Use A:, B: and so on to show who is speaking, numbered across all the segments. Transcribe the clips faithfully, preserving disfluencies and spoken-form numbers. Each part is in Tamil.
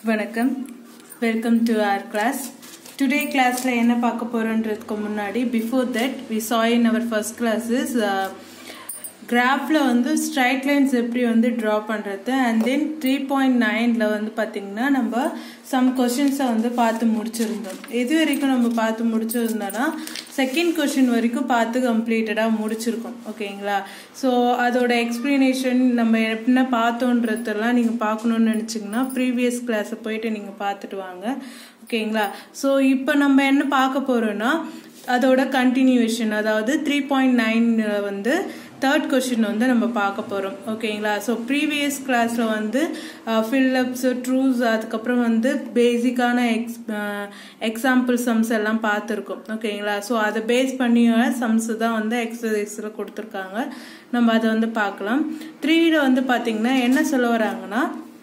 A: வணக்கம், welcome to our class. Today classல என்ன பார்க்க போறோம்ன்றதுக்கு முன்னாடி before that we saw in our first classes uh, graphல வந்து straight lines எப்படி வந்து draw பண்றது and then three point nine ல வந்து பாத்தீங்கன்னா நம்ம some questions வந்து பார்த்து முடிச்சிருந்தோம். இது வரைக்கும் நம்ம பார்த்து முடிச்சிருந்தோம்னா second question வரைக்கும் பார்த்து கம்ப்ளீட்டடா முடிச்சிருக்கோம். ஓகேங்களா? சோ அதோட எக்ஸ்பிளனேஷன் நம்ம என்ன பார்த்தோம்ன்றதெல்லாம் நீங்க பார்க்கணும்னு நினைச்சீங்கன்னா previous class போயிட்டு நீங்க பார்த்துட்டு வாங்க. ஓகேங்களா? சோ இப்போ நம்ம என்ன பார்க்க போறோம்னா அதோட கண்டினியூஷன், அதாவது three point nine வந்து தேர்ட் கொஸ்டின் வந்து நம்ம பார்க்க போறோம். ஓகேங்களா? ஸோ ப்ரீவியஸ் கிளாஸ்ல வந்து ஃபில்லப்ஸ், ட்ரூஸ், அதுக்கப்புறம் வந்து பேசிக்கான எக்ஸ் எக்ஸாம்பிள் சம்ஸ் எல்லாம் பார்த்துருக்கோம். ஓகேங்களா? ஸோ அதை பேஸ் பண்ணி சம்ஸ் தான் வந்து எக்ஸசைஸ்ல கொடுத்துருக்காங்க. நம்ம அதை வந்து பார்க்கலாம். த்ரீல வந்து பார்த்தீங்கன்னா என்ன சொல்ல வராங்கன்னா,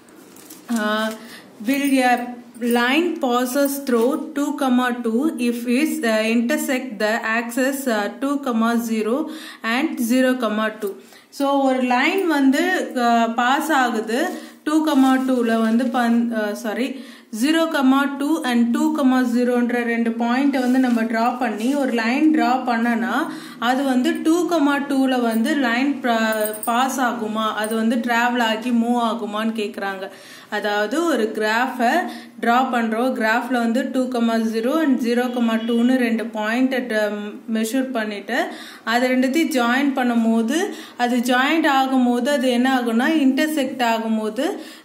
A: will a line passes through two comma two if it uh, intersect the axis uh, two comma zero and zero comma two. so ஒரு லைன் வந்து பாஸ் ஆகுது two comma two ல வந்து sorry zero comma two and two comma zero ன்ற ரெண்டு பாயிண்ட் வந்து நம்ம டிரா பண்ணி ஒரு லைன் டிரா பண்ணனா அது வந்து two comma two ல வந்து லைன் பாஸ் ஆகுமா, அது வந்து டிராவல் ஆகி மூவ் ஆகுமான்னு கேக்குறாங்க. அதாவது ஒரு கிராஃபை டிரா பண்றோம், கிராஃப்ல வந்து two comma zero and zero comma டூன்னு ரெண்டு பாயிண்ட் மெஷர் பண்ணிட்டு அது ரெண்டுத்தையும் ஜாயின் பண்ணும் போது அது ஜாயிண்ட் ஆகும் போது அது என்ன ஆகும்னா இன்டர்செக்ட் ஆகும் போது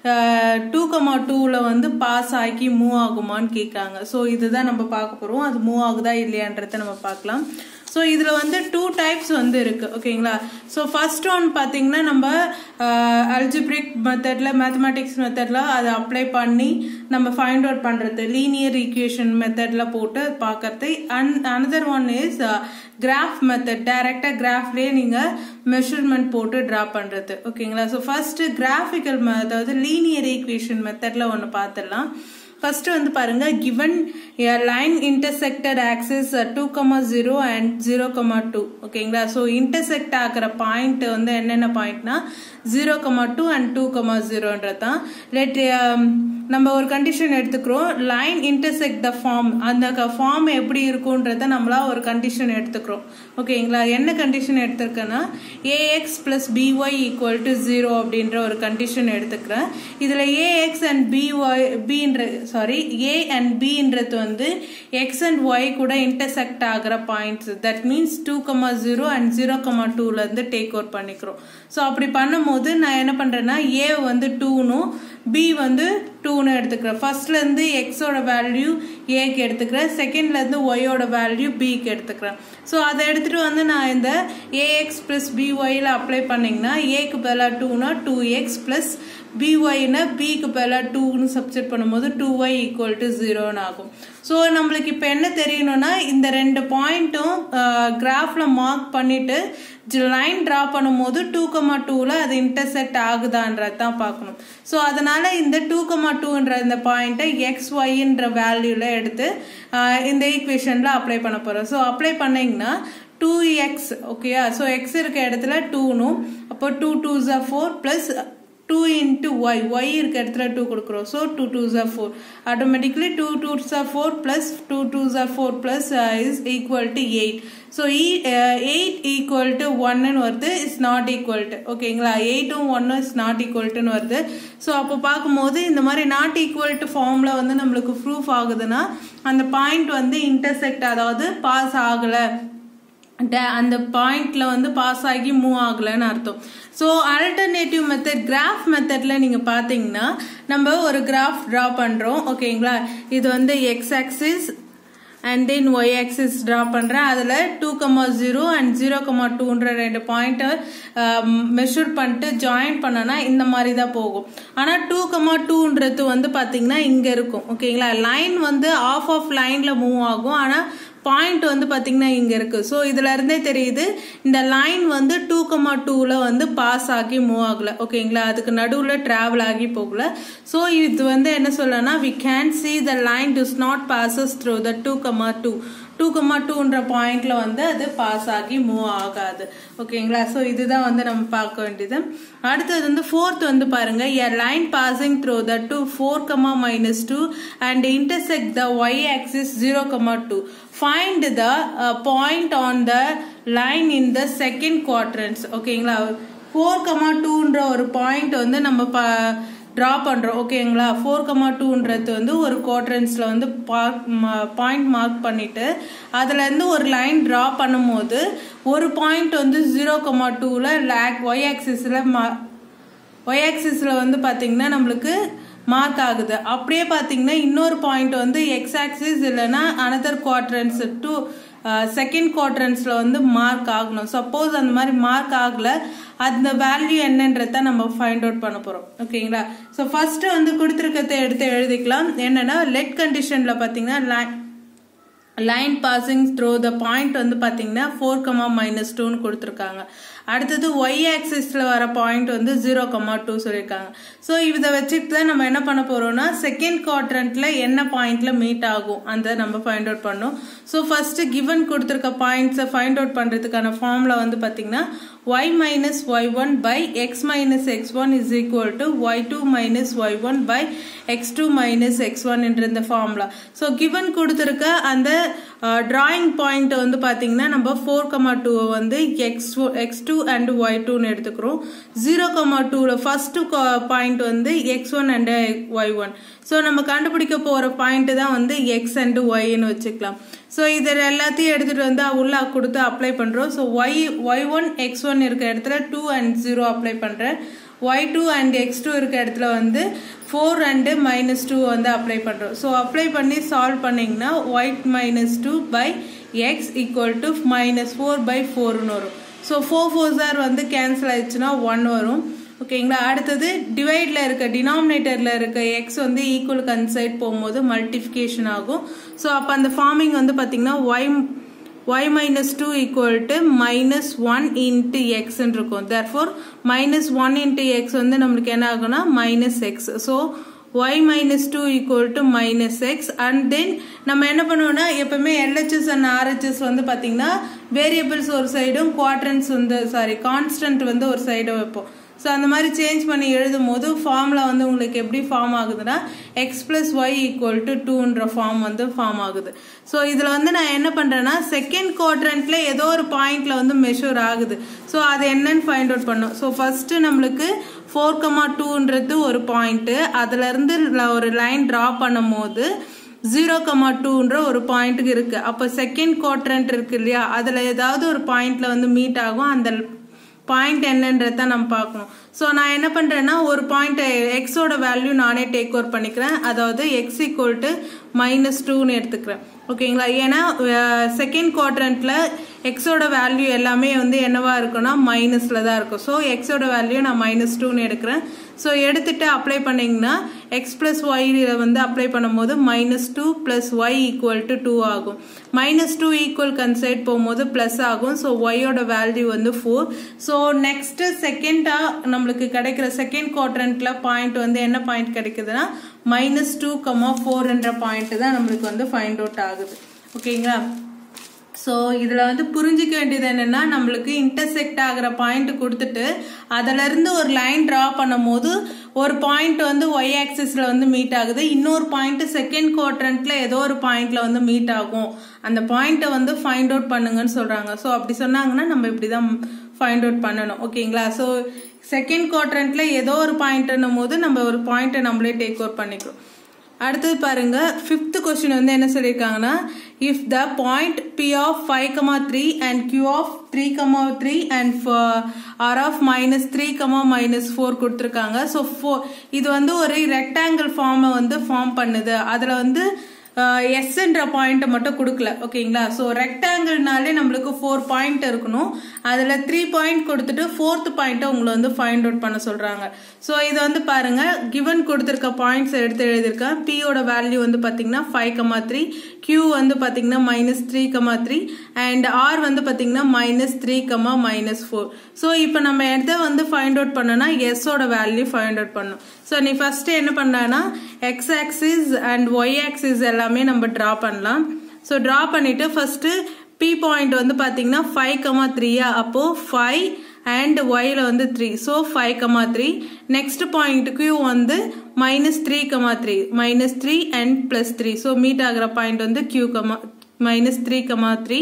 A: டூ கமா டூல வந்து பாஸ் ஆகி மூவ் ஆகுமான்னு கேட்காங்க. ஸோ இதுதான் நம்ம பார்க்க போறோம். அது மூவ் ஆகுதா இல்லையான்றத நம்ம பார்க்கலாம். ஸோ இதுல வந்து டூ டைப்ஸ் வந்து இருக்கு. ஓகேங்களா? ஸோ ஃபர்ஸ்ட் ஒன் பார்த்தீங்கன்னா நம்ம அல்ஜிப்ரிக் மெத்தட்ல, மேத்தமேட்டிக்ஸ் மெத்தட்ல அதை அப்ளை பண்ணி நம்ம ஃபைண்ட் அவுட் பண்றது, லீனியர் ஈக்குவேஷன் மெத்தட்ல போட்டு பார்க்கறது. And another one is graph method, டைரக்டா கிராஃப்லயே நீங்க மெஷர்மெண்ட் போட்டு டிரா பண்றது. ஓகேங்களா? ஸோ ஃபர்ஸ்ட் கிராஃபிக்கல், அதாவது லீனியர் ஈக்குவேஷன் மெத்தட்ல ஒன்று பார்த்துடலாம். ஃபர்ஸ்ட் வந்து பாருங்க, given a line intersected axis two comma zero and zero comma two. ஓகேங்களா? சோ இன்டர்செக்ட் ஆகிற பாயிண்ட் வந்து என்னென்ன பாயிண்ட்னா zero comma two and two comma zero ன்றதான். லெட் நம்ம ஒரு கண்டிஷன் எடுத்துக்கிறோம், லைன் இன்டர்செக்ட் த ஃபார்ம், அந்த ஃபார்ம் எப்படி இருக்கும்ன்றத நம்மளா ஒரு கண்டிஷன் எடுத்துக்கிறோம். ஓகேங்களா? என்ன கண்டிஷன் எடுத்திருக்கேன்னா ax plus by equal to zero அப்படின்ற ஒரு கண்டிஷன் எடுத்துக்கிறேன். இதுல ax and by bன்ற சாரி a and bன்றது வந்து x and y கூட இன்டர்செக்ட் ஆகிற points. That means two comma zero and zero comma டூல இருந்து டேக் அவுட் பண்ணிக்கிறோம். ஸோ அப்படி பண்ணும்போது நான் என்ன பண்றேன்னா a வந்து டூனும் b வந்து டூன்னு எடுத்துக்கிறேன். ஃபர்ஸ்ட்ல இருந்து எக்ஸோட வேல்யூ ஏக்கு எடுத்துக்கிறேன், செகண்ட்ல இருந்து ஒய்யோட வேல்யூ பிக்கு எடுத்துக்கிறேன். ஸோ அதை எடுத்துட்டு வந்து நான் இந்த ஏஎக்ஸ் பிளஸ் பிஒய்ல அப்ளை பண்ணீங்கன்னா ஏக்கு பதிலாக டூனா டூ எக்ஸ் பிளஸ் பிஒய்னா பிக்கு பதிலாக டூன்னு சப்ஸ்டிட் பண்ணும்போது டூ ஒய் ஈக்குவல் டு ஜீரோன்னு ஆகும். ஸோ நம்மளுக்கு இப்போ என்ன தெரியணும்னா இந்த ரெண்டு பாயிண்ட்டும் கிராஃப்ல மார்க் பண்ணிட்டு லைன் டிரா பண்ணும் போது டூ கமா டூல அது இன்டர்செக்ட் ஆகுதான்றது தான் பார்க்கணும். ஸோ அதனால இந்த டூ கமா டூன்ற இந்த பாயிண்ட்டை எக்ஸ் ஒய்ன்ற வேல்யூல எடுத்து இந்த ஈக்குவேஷன்ல அப்ளை பண்ண போறோம். ஸோ அப்ளை பண்ணீங்கன்னா டூ எக்ஸ், ஓகேயா? ஸோ எக்ஸ் இருக்க இடத்துல டூனும், அப்போ டூ டூ ஜா four plus two into y, y இருக்க இடத்துல டூ கொடுக்குறோம். ஸோ டூ டூ ஜா ஃபோர், ஆட்டோமேட்டிக்லி டூ டூ ஜா ஃபோர் பிளஸ் டூ டூ ஜா four plus is equal to eight. So eight equal to ஒன்னு வருது, இஸ் நாட் ஈக்குவல் டு. ஓகேங்களா? எயிட்டும் ஒன்னும் இஸ் நாட் ஈக்குவல் டுன்னு வருது. ஸோ அப்போ பார்க்கும்போது இந்த மாதிரி நாட் ஈக்குவல் டு ஃபார்ம்ல வந்து நம்மளுக்கு ப்ரூஃப் ஆகுதுன்னா அந்த பாயிண்ட் வந்து இன்டர்செக்ட், அதாவது பாஸ் ஆகல, அந்த பாயிண்ட்ல வந்து பாஸ் ஆகி மூவ் ஆகலன்னு அர்த்தம். ஸோ ஆல்டர்னேட்டிவ் மெத்தட், கிராஃப் மெத்தட்ல நீங்க பாத்தீங்கன்னா நம்ம ஒரு கிராஃப் டிரா பண்றோம். ஓகேங்களா? இது வந்து x axis and then y axis draw பண்றேன். அதுல two comma zero and zero comma டூன்ற ரெண்டு பாயிண்ட்டை மெஷர் பண்ணிட்டு ஜாயின் பண்ணனா இந்த மாதிரி தான் போகும். ஆனா டூ கமா டூன்றது வந்து பாத்தீங்கன்னா இங்க இருக்கும். ஓகேங்களா? லைன் வந்து ஆஃப் ஆஃப் லைன்ல மூவ் ஆகும், ஆனா பாயிண்ட் வந்து பாத்தீங்கன்னா இங்க இருக்கு. ஸோ இதுல இருந்தே தெரியுது இந்த லைன் வந்து டூ கமா டூல வந்து பாஸ் ஆகி மூவ் ஆகல. ஓகேங்களா? அதுக்கு நடுவுல டிராவல் ஆகி போகல. ஸோ இது வந்து என்ன சொல்லனா, we can see the line does not passes through the two comma two. Two comma டூன்ற பாயிண்ட்ல வந்து அது பாஸ் ஆகி மூவ் ஆகாது. ஓகேங்களா? ஸோ இதுதான் வந்து நம்ம பார்க்க வேண்டியது. அடுத்தது வந்து ஃபோர்த் வந்து பாருங்க, a line passing through the two four comma minus two and intersect the y axis zero comma two. Find the uh, point on the line in the second quadrant. ஓகேங்களா? ஃபோர் கமா டூன்ற ஒரு பாயிண்ட் வந்து நம்ம ட்ரா பண்றோம். ஓகேங்களா? ஃபோர் கமா டூன்றது வந்து ஒரு குவாட்ரன்ஸ்ல வந்து பாயிண்ட் மார்க் பண்ணிட்டு அதுல இருந்து ஒரு லைன் ட்ரா பண்ணும் போது ஒரு பாயிண்ட் வந்து ஜீரோ கமா டூல ஒய் ஆக்சிஸ்ல ஒய் ஆக்சிஸ்ல வந்து பாத்தீங்கன்னா நம்மளுக்கு மார்க் ஆகுது. அப்படியே பாத்தீங்கன்னா இன்னொரு பாயிண்ட் வந்து எக்ஸ் ஆக்சிஸ் இல்லைன்னா அனதர் குவாட்ரன்ஸ் டூ செகண்ட் குவாட்ரன்ஸ்ல வந்து மார்க் ஆகணும். சப்போஸ் அந்த மாதிரி மார்க் ஆகல, அந்த வேல்யூ என்னன்றத நம்ம ஃபைண்ட் அவுட் பண்ண போறோம். ஓகேங்களா? ஸோ ஃபர்ஸ்ட் வந்து கொடுத்துருக்கத எடுத்து எழுதிக்கலாம். என்னன்னா லெட் கண்டிஷன்ல பாத்தீங்கன்னா line passing through the point வந்து பாத்தீங்கன்னா ஃபோர் கமா மைனஸ் டூன்னு கொடுத்துருக்காங்க. அடுத்தது ஒய் ஆக்சிஸ்ல வர பாயிண்ட் வந்து ஜீரோ கமா டூ சொல்லியிருக்காங்க. ஸோ இதை வச்சுட்டு தான் நம்ம என்ன பண்ண போறோம்னா செகண்ட் குவாட்ரண்ட்ல என்ன பாயிண்ட்ல மீட் ஆகும் அந்த நம்ம ஃபைண்ட் அவுட் பண்ணோம். ஸோ ஃபர்ஸ்ட் கிவன் கொடுத்துருக்க பாயிண்ட்ஸை ஃபைண்ட் அவுட் பண்றதுக்கான ஃபார்முலா வந்து பாத்தீங்கன்னா y minus y one by x minus x one is equal to y two minus y one by x two minus x one என்ற இந்த ஃபார்முலா. ஸோ கிவன் கொடுத்துருக்க அந்த டிராயிங் பாயிண்ட் வந்து பாத்தீங்கன்னா நம்ம ஃபோர் கமா டூ வந்து x x two and y டூன்னு எடுத்துக்கிறோம். ஜீரோ கமா டூல ஃபர்ஸ்ட் பாயிண்ட் வந்து x one and y one. So நம்ம கண்டுபிடிக்க போற பாயிண்ட் தான் வந்து எக்ஸ் அண்ட் ஒய்ன்னு வச்சுக்கலாம். ஸோ இதை எல்லாத்தையும் எடுத்துட்டு வந்து உள்ள கொடுத்து அப்ளை பண்றோம். So y y one x one இருக்க இடத்துல டூ அண்ட் ஜீரோ அப்ளை பண்றேன். Y two and x two இருக்க இடத்துல வந்து ஃபோர் அண்ட் மைனஸ் டூ வந்து அப்ளை பண்றோம். ஸோ அப்ளை பண்ணி சால்வ் பண்ணீங்கன்னா y minus two by x equal to minus four by ஃபோர்னு வரும். ஸோ ஃபோர் ஃபோர் சார் வந்து கேன்சல் ஆயிடுச்சுன்னா ஒன் வரும். ஓகேங்களா? அடுத்தது டிவைட்ல இருக்க டினாமினேட்டர்ல இருக்க எக்ஸ் வந்து ஈக்குவல் கன்சைட் போகும்போது மல்டிபிகேஷன் ஆகும். ஸோ அப்போ அந்த ஃபார்மிங் வந்து பாத்தீங்கன்னா y y minus two equal to minus one into x இருக்கும். therefore minus one into x வந்து நம்மளுக்கு என்ன ஆகும்னா minus x. so y minus two equal to minus x and then நம்ம என்ன பண்ணுவோம்னா எப்பவுமே L H S and R H S வந்து பாத்தீங்கன்னா வேரியபிள்ஸ் ஒரு சைடும் குவாட்ரன்ஸ் வந்து சாரி கான்ஸ்டன்ட் வந்து ஒரு சைடும் வைப்போம். ஸோ அந்த மாதிரி சேஞ்ச் பண்ணி எழுதும் போது ஃபார்முலா வந்து உங்களுக்கு எப்படி ஃபார்ம் ஆகுதுன்னா x plus y equal to டூன்ற ஃபார்ம் வந்து ஃபார்ம் ஆகுது. ஸோ இதில் வந்து நான் என்ன பண்ணுறேன்னா செகண்ட் குவாட்ரண்ட்ல ஏதோ ஒரு பாயிண்ட்ல வந்து மெஷூர் ஆகுது. ஸோ அது என்னன்னு ஃபைண்ட் அவுட் பண்ணோம். ஸோ ஃபர்ஸ்ட் நம்மளுக்கு ஃபோர் கமா டூன்றது ஒரு பாயிண்ட், அதுல இருந்து ஒரு லைன் டிரா பண்ணும் போது ஜீரோ கமா டூன்ற ஒரு பாயிண்ட்டுக்கு இருக்கு. அப்போ செகண்ட் குவாட்ரண்ட் இருக்கு இல்லையா, அதுல ஏதாவது ஒரு பாயிண்ட்ல வந்து மீட் ஆகும். அந்த பாயிண்ட் என்னன்றத நம்ம பார்க்கணும். ஸோ நான் என்ன பண்றேன்னா ஒரு பாயிண்ட் எக்ஸோட வேல்யூ நானே டேக் ஓவர் பண்ணிக்கிறேன். அதாவது எக்ஸ் ஈக்குவல் டு மைனஸ் டூன்னு எடுத்துக்கிறேன். ஓகேங்களா? ஏன்னா செகண்ட் குவாட்ரண்ட்ல எக்ஸோட வேல்யூ எல்லாமே வந்து என்னவா இருக்குன்னா மைனஸ்ல தான் இருக்கும். ஸோ எக்ஸோட வேல்யூ நான் மைனஸ் டூன்னு எடுக்கிறேன். ஸோ எடுத்துட்டு அப்ளை பண்ணீங்கன்னா எக்ஸ் பிளஸ் ஒய் வந்து அப்ளை பண்ணும்போது minus two plus y equal to two ஆகும். மைனஸ் டூ ஈக்குவல் கன்சைட் போகும்போது பிளஸ் ஆகும். ஸோ ஒய்யோட வேல்யூ வந்து ஃபோர். ஸோ நெக்ஸ்ட் செகண்டா நம்மளுக்கு கிடைக்கிற செகண்ட் குவாட்ரண்ட்ல பாயிண்ட் வந்து என்ன பாயிண்ட் கிடைக்குதுன்னா மைனஸ் டூ கமா ஃபோர் என்ற பாயிண்ட் தான் நம்மளுக்கு வந்து ஃபைண்ட் அவுட் ஆகுது. ஓகேங்களா? ஸோ இதுல வந்து புரிஞ்சிக்க வேண்டியது என்னன்னா நம்மளுக்கு இன்டர்செக்ட் ஆகிற பாயிண்ட் கொடுத்துட்டு அதுல இருந்து ஒரு லைன் டிரா பண்ணும் போது ஒரு பாயிண்ட் வந்து ஒய் ஆக்சிஸ்ல வந்து மீட் ஆகுது, இன்னொரு பாயிண்ட் செகண்ட் குவாட்ரண்ட்ல ஏதோ ஒரு பாயிண்ட்ல வந்து மீட் ஆகும். அந்த பாயிண்ட்டை வந்து ஃபைண்ட் அவுட் பண்ணுங்கன்னு சொல்றாங்க. ஸோ அப்படி சொன்னாங்கன்னா நம்ம இப்படிதான் ஃபைண்ட் அவுட் பண்ணணும். ஓகேங்களா? ஸோ செகண்ட் குவாட்ரண்ட்ல ஏதோ ஒரு பாயிண்ட்னும் போது நம்ம ஒரு பாயிண்ட்டை நம்மளே டேக் ஓவர் பண்ணிக்கிறோம். அடுத்தது பாருங்க, ஃபிஃப்த் கொஸ்டின் வந்து என்ன சொல்லியிருக்காங்கன்னா if the point P of five comma three and Q of three comma three and R of minus three comma minus four கொடுத்துருக்காங்க. ஸோ ஃபோர் இது வந்து ஒரு ரெக்டாங்கிள் ஃபார்மை வந்து ஃபார்ம் பண்ணுது. அதில் வந்து எஸ் என்ற பாயிண்ட் மட்டும் கொடுக்கல. ஓகேங்களா? ஸோ ரெக்டாங்கிள்னாலே நம்மளுக்கு ஃபோர் பாயிண்ட் இருக்கணும். அதுல த்ரீ பாயிண்ட் கொடுத்துட்டு ஃபோர்த் பாயிண்ட்டை உங்களை வந்து ஃபைண்ட் அவுட் பண்ண சொல்றாங்க. ஸோ இது வந்து பாருங்க கிவன் கொடுத்துருக்க பாயிண்ட்ஸ் எடுத்து எழுதியிருக்கேன். பியோட வேல்யூ வந்து பாத்தீங்கன்னா ஃபைவ் கமா த்ரீ, கியூ வந்து பாத்தீங்கன்னா minus three comma three and R வந்து பாத்தீங்கன்னா minus three comma minus four. So இப்போ நம்ம எதை வந்து ஃபைண்ட் அவுட் பண்ணோம்னா எஸ்ஸோட வேல்யூ ஃபைண்ட் அவுட் பண்ணணும். ஸோ நீ ஃபர்ஸ்ட் என்ன பண்ணனா x axis and y axis எல்லாமே நம்ம டிரா பண்ணலாம். ஸோ ட்ரா பண்ணிட்டு ஃபர்ஸ்ட் பி பாயிண்ட் வந்து பார்த்தீங்கன்னா ஃபைவ் கமா த்ரீயா, அப்போ ஃபைவ் அண்ட் ஒய்ல வந்து three, so five comma three. Next point Q வந்து minus three comma three, minus three and plus three, so meet ஆகிற பாயிண்ட் வந்து Q comma minus three comma three.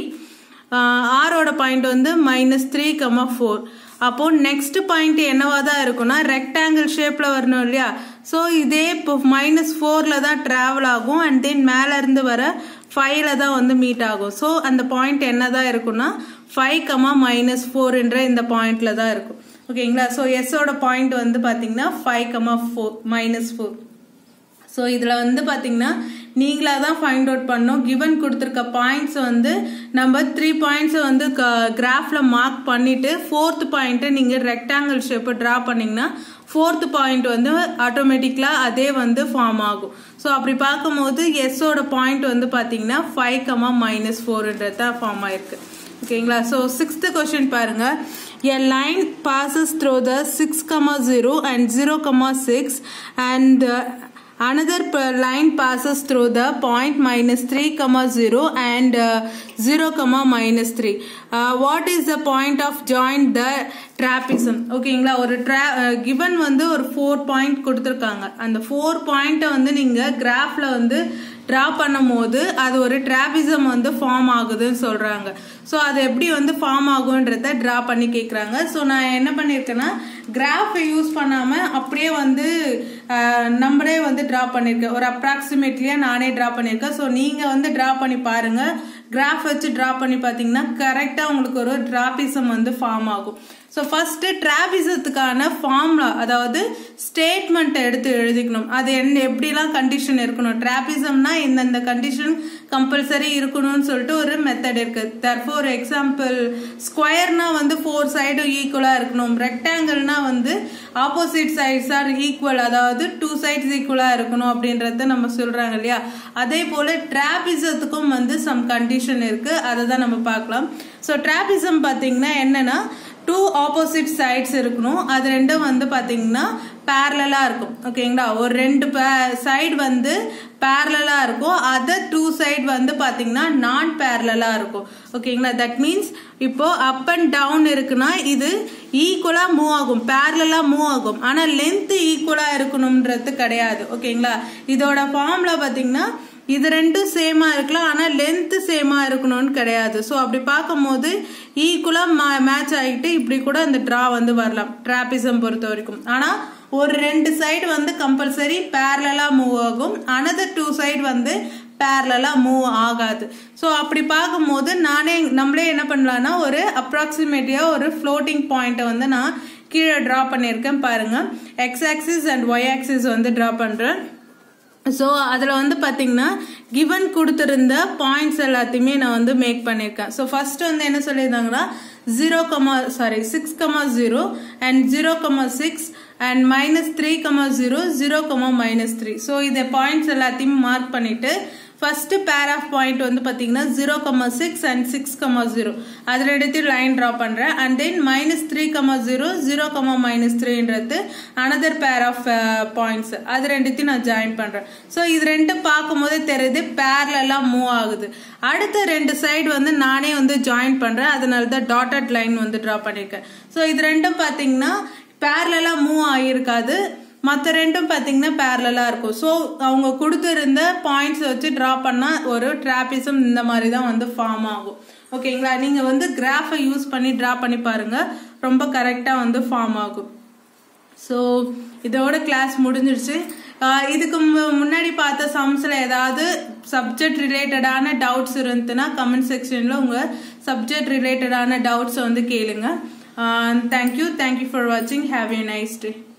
A: ஆரோட பாயிண்ட் வந்து மைனஸ் த்ரீ கமா ஃபோர். அப்போ நெக்ஸ்ட் பாயிண்ட் என்னவா தான் இருக்கும்னா ரெக்டாங்கிள் ஷேப்ல வரணும் இல்லையா. ஸோ இதே இப்போ மைனஸ் ஃபோர்ல தான் டிராவல் ஆகும் அண்ட் தென் மேல இருந்து வர ஃபைவ்ல தான் வந்து மீட் ஆகும். ஸோ அந்த பாயிண்ட் என்னதான் இருக்கும்னா ஃபைவ் கமா மைனஸ் ஃபோர்ன்ற இந்த பாயிண்ட்ல தான் இருக்கும். ஓகேங்களா. ஸோ எஸ்ஸோட பாயிண்ட் வந்து பாத்தீங்கன்னா five comma four minus four. So இதில் வந்து பார்த்தீங்கன்னா நீங்களாக தான் ஃபைண்ட் அவுட் பண்ணோம். கிவன் கொடுத்துருக்க பாயிண்ட்ஸ் வந்து நம்ம த்ரீ பாயிண்ட்ஸை வந்து கிராஃபில் மார்க் பண்ணிவிட்டு ஃபோர்த் பாயிண்ட்டை நீங்கள் ரெக்டாங்கிள் ஷேப்பை ட்ரா பண்ணிங்கன்னா ஃபோர்த் பாயிண்ட் வந்து ஆட்டோமேட்டிக்கலாக அதே வந்து ஃபார்ம் ஆகும். ஸோ அப்படி பார்க்கும்போது எஸ்ஸோட பாயிண்ட் வந்து பார்த்தீங்கன்னா ஃபைவ் கமா மைனஸ் ஃபோர்ன்றது தான் ஃபார்ம் ஆயிருக்கு. ஓகேங்களா. ஸோ சிக்ஸ்த் கொஸ்டின் பாருங்க. A line passes through the six comma zero and zero comma six and uh, another line passes through the point minus three comma zero and uh, zero comma minus three. Uh, what is the point of joint the trapezium? ஓகேங்களா. ஒரு கிவன் வந்து ஒரு ஃபோர் பாயிண்ட் கொடுத்துருக்காங்க. அந்த ஃபோர் பாயிண்ட்டை வந்து நீங்க கிராஃப்ல வந்து ட்ரா பண்ணும் போது அது ஒரு ட்ராபிசம் வந்து ஃபார்ம் ஆகுதுன்னு சொல்றாங்க. ஸோ அது எப்படி வந்து ஃபார்ம் ஆகுன்றத ட்ரா பண்ணி கேட்குறாங்க. ஸோ நான் என்ன பண்ணியிருக்கேன்னா கிராஃபை யூஸ் பண்ணாம அப்படியே வந்து நம்மளே வந்து ட்ரா பண்ணியிருக்கேன். ஒரு அப்ராக்சிமேட்லியா நானே ட்ரா பண்ணியிருக்கேன். ஸோ நீங்க வந்து ட்ரா பண்ணி பாருங்க. கிராஃப் வச்சு ட்ரா பண்ணி பார்த்தீங்கன்னா கரெக்டாக உங்களுக்கு ஒரு ட்ராபிசம் வந்து ஃபார்ம் ஆகும். ஸோ ஃபர்ஸ்ட் ட்ராபிசத்துக்கான ஃபார்முலா, அதாவது ஸ்டேட்மெண்ட் எடுத்து எழுதிக்கணும். அது என்ன எப்படிலாம் கண்டிஷன் இருக்கணும், ட்ராபிசம்னா இந்தந்த கண்டிஷன் கம்பல்சரி இருக்கணும்னு சொல்லிட்டு ஒரு மெத்தட் இருக்கு. தர்ஃபோர் எக்ஸாம்பிள் ஸ்கொயர்னா வந்து ஃபோர் சைடும் ஈக்குவலா இருக்கணும். ரெக்டாங்கிள்னா வந்து ஆப்போசிட் சைட்ஸ் ஆர் ஈக்குவல், அதாவது டூ சைட்ஸ் ஈக்குவலா இருக்கணும் அப்படின்றத நம்ம சொல்றாங்க இல்லையா. அதே போல ட்ராபிசத்துக்கும் வந்து சம் கண்டிஷன் இருக்கு. அதை தான் நம்ம பார்க்கலாம். ஸோ ட்ராபிசம் பார்த்தீங்கன்னா என்னன்னா டூ ஆப்போசிட் சைட்ஸ் இருக்கணும். அது ரெண்டும் வந்து பாத்தீங்கன்னா பேரலா இருக்கும். ஓகேங்களா. ஒரு ரெண்டு சைடு வந்து பேரலா இருக்கும், அதர் டூ சைடு வந்து பாத்தீங்கன்னா நான் பேரலா இருக்கும். ஓகேங்களா. தட் மீன்ஸ் இப்போ அப் அண்ட் டவுன் இருக்குன்னா இது ஈக்குவலா மூவ் ஆகும், பேரலா மூவ் ஆகும். ஆனா லென்த் ஈக்குவலா இருக்கணும்ன்றது கிடையாது. ஓகேங்களா. இதோட ஃபார்முலா பாத்தீங்கன்னா இது ரெண்டும் சேமா இருக்கலாம், ஆனா லென்த் சேமா இருக்கணும்னு கிடையாது. ஸோ அப்படி பார்க்கும்போது ஈக்குவலா மேட்ச் ஆகிட்டு இப்படி கூட அந்த ட்ரா வந்து வரலாம் ட்ராபிசம் பொறுத்த வரைக்கும். ஆனா ஒரு ரெண்டு சைடு வந்து கம்பல்சரி பேரலா மூவ் ஆகும், அனதர் டூ சைடு வந்து பேரலா மூவ் ஆகாது. ஸோ அப்படி பார்க்கும்போது நானே நம்மளே என்ன பண்ணலாம்னா ஒரு அப்ராக்சிமேட்டியா ஒரு ஃப்ளோட்டிங் பாயிண்ட்டை வந்து நான் கீழே ட்ரா பண்ணியிருக்கேன் பாருங்க. X axis and y axis வந்து ட்ரா பண்றேன். ஸோ அதில் வந்து பார்த்தீங்கன்னா கிவன் கொடுத்துருந்த பாயிண்ட்ஸ் எல்லாத்தையுமே நான் வந்து மேக் பண்ணியிருக்கேன். ஸோ ஃபர்ஸ்ட் வந்து என்ன சொல்லியிருந்தாங்கன்னா zero comma sorry six comma zero and zero comma six and minus three comma zero zero comma minus three. So இதை பாயிண்ட்ஸ் எல்லாத்தையும் மார்க் பண்ணிட்டு ஃபர்ஸ்ட் பேர் ஆஃப் பாயிண்ட் வந்து பாத்தீங்கன்னா zero comma six and six comma zero அதுல எடுத்து லைன் டிரா பண்றேன். And then minus three comma zero zero comma minus த்ரீன்றது அனதர் பேர் ஆஃப் பாயிண்ட்ஸ், அது ரெண்டுத்தையும் நான் ஜாயின் பண்றேன். ஸோ இது ரெண்டு பார்க்கும் போதே தெரியுது பேரலா மூவ் ஆகுது. அடுத்த ரெண்டு சைடு வந்து நானே வந்து ஜாயின் பண்றேன், அதனால தான் டாட்டட் லைன் வந்து டிரா பண்ணிருக்கேன். ஸோ இது ரெண்டும் பாத்தீங்கன்னா பேரலா மூவ் ஆகியிருக்காது, மற்ற ரெண்டும் பார்த்தீங்கன்னா பேரலா இருக்கும். ஸோ அவங்க கொடுத்துருந்த பாயிண்ட்ஸ் வச்சு ட்ரா பண்ணால் ஒரு ட்ராபிசம் இந்த மாதிரி தான் வந்து ஃபார்ம் ஆகும். ஓகேங்களா. நீங்கள் வந்து கிராஃபை யூஸ் பண்ணி ட்ரா பண்ணி பாருங்க, ரொம்ப கரெக்டாக வந்து ஃபார்ம் ஆகும். ஸோ இதோட கிளாஸ் முடிஞ்சிருச்சு. இதுக்கு முன்னாடி பார்த்த சம்ஸில் ஏதாவது சப்ஜெக்ட் ரிலேட்டடான டவுட்ஸ் இருந்துச்சுன்னா கமெண்ட் செக்ஷனில் உங்கள் சப்ஜெக்ட் ரிலேட்டடான டவுட்ஸை வந்து கேளுங்க. தேங்க்யூ தேங்க்யூ ஃபார் வாட்சிங். Have a nice day.